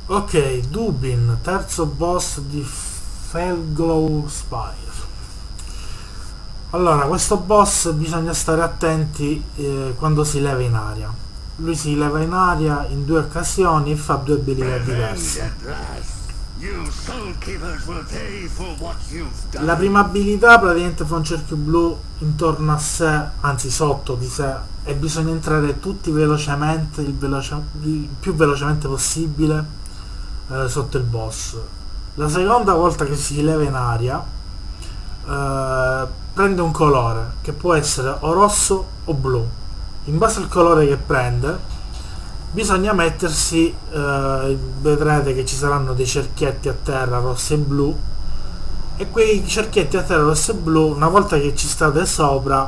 Ok, Dubin, terzo boss di Felglow Spire. Allora, questo boss bisogna stare attenti quando si leva in aria. Lui si leva in aria in due occasioni e fa due abilità diverse. La prima abilità praticamente fa un cerchio blu intorno a sé, anzi sotto di sé, e bisogna entrare tutti velocemente, il più velocemente possibile sotto il boss. La seconda volta che si leva in aria prende un colore che può essere o rosso o blu. In base al colore che prende bisogna mettersi, vedrete che ci saranno dei cerchietti a terra rossi e blu, e quei cerchietti a terra rossi e blu, una volta che ci state sopra,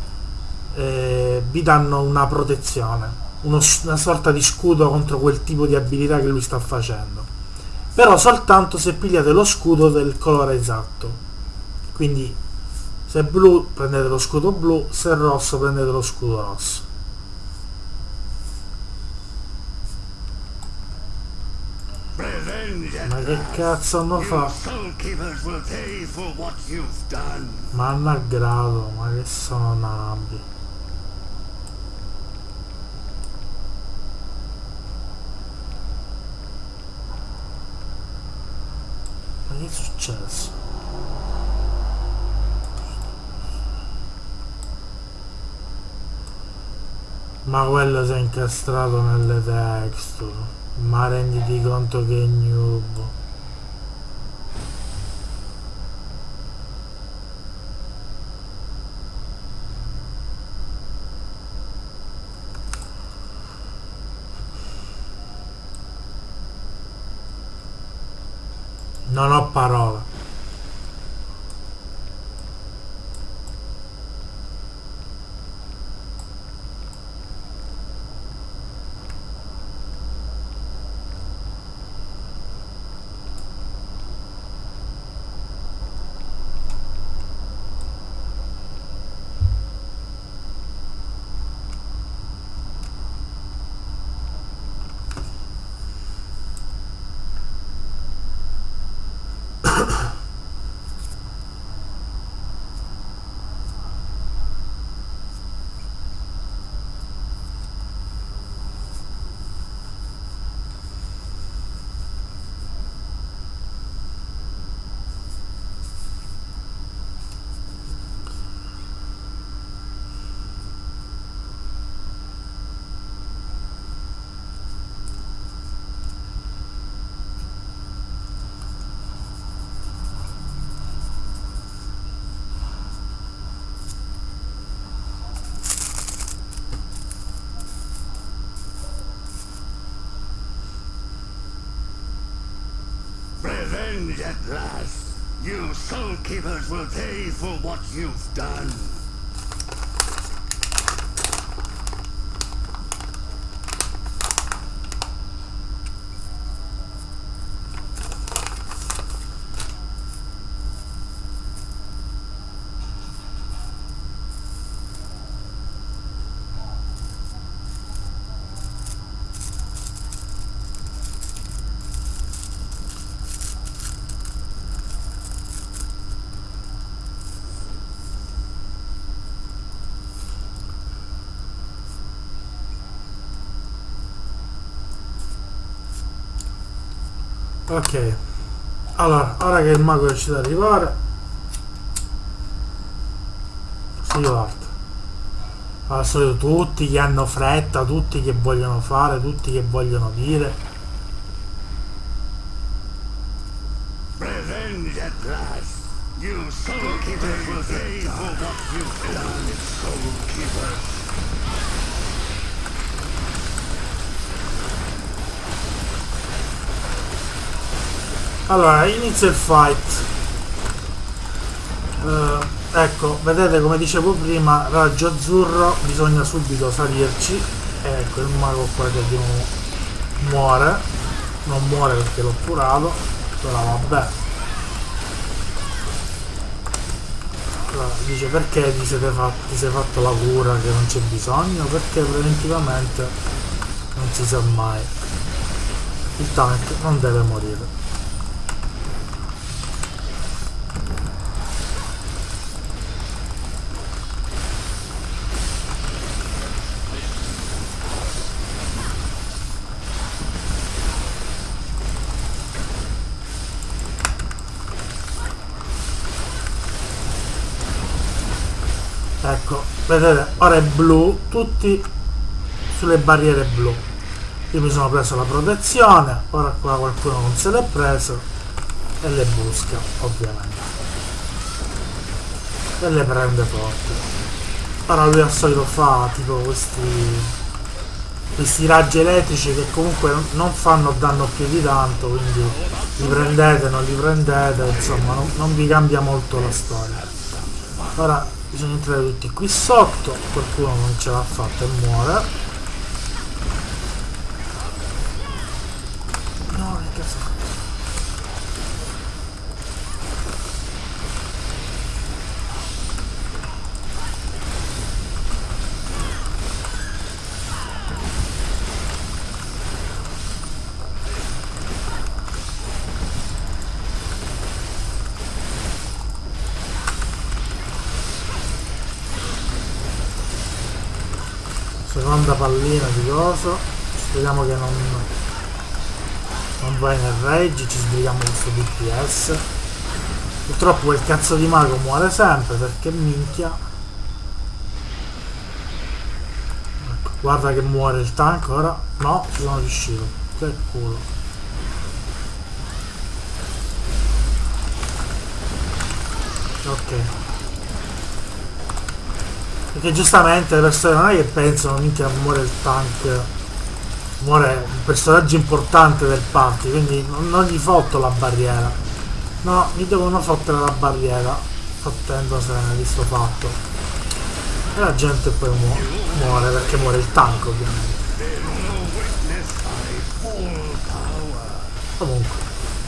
vi danno una protezione, una sorta di scudo contro quel tipo di abilità che lui sta facendo, però soltanto se pigliate lo scudo del colore esatto. Quindi se è blu prendete lo scudo blu, se è rosso prendete lo scudo rosso. Ma che cazzo hanno fatto? Ma hanno aggrado, ma che sono nabi. Ma che è successo? Ma quello si è incastrato nelle texture. Ma renditi conto che è noob. Non ho parole. Revenge at last. You Soul Keepers will pay for what you've done. Ok, allora, ora che il mago è riuscito ad arrivare, si parte. Al solito tutti che hanno fretta, tutti che vogliono fare, tutti che vogliono dire. Revenge at last. You Soul Keepers will pay for what you've done, Soul Keepers. Allora, inizia il fight. Ecco, vedete come dicevo prima, raggio azzurro, bisogna subito salirci. Ecco, il mago qua che muore. Non muore perché l'ho curato. Però vabbè. Allora, dice perché ti sei fatto la cura che non c'è bisogno? Perché preventivamente non si sa mai. il tank non deve morire. Ecco, vedete, ora è blu, tutti sulle barriere blu. Io mi sono preso la protezione, ora qua qualcuno non se l'è preso e le busca, ovviamente. E le prende forte. Ora lui al solito fa tipo questi raggi elettrici che comunque non fanno danno più di tanto, quindi li prendete, non li prendete, insomma non vi cambia molto la storia. Ora bisogna entrare tutti qui sotto, qualcuno non ce l'ha fatta e muore. No, che cazzo. Seconda pallina di coso, speriamo che non vai nel rage, ci sbrighiamo questo DPS. Purtroppo quel cazzo di mago muore sempre perché minchia. Ecco, guarda che muore il tank ora. No, ci sono riuscito. Che culo. Ok. Perché giustamente le persone non è che pensano minchia muore il tank, muore un personaggio importante del party, quindi non gli fotto la barriera. No, mi devono fottere la barriera fottendosene di sto fatto. E la gente poi muore perché muore il tank ovviamente. Comunque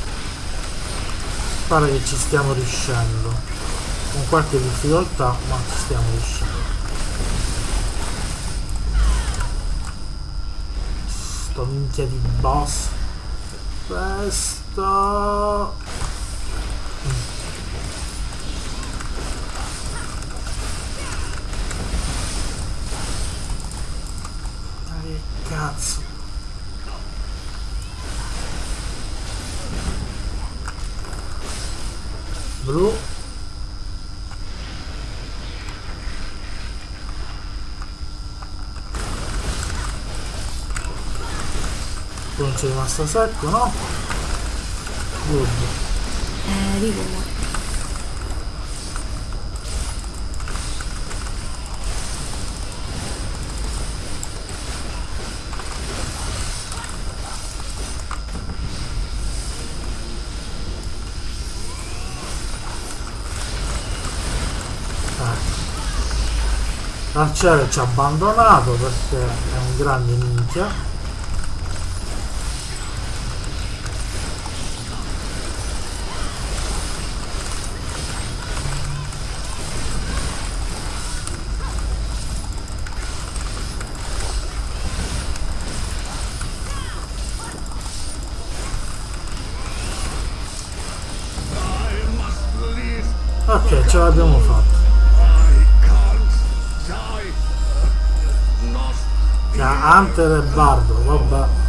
pare che ci stiamo riuscendo, con qualche difficoltà ma ci stiamo riuscendo. Sto minchia di boss, questo che cazzo. Blu. Non c'è rimasto secco, no? Good. Vivo. L'arciere ci ha abbandonato perché è un grande minchia. Ok, ce l'abbiamo fatta. Hunter e Bardo, vabbè.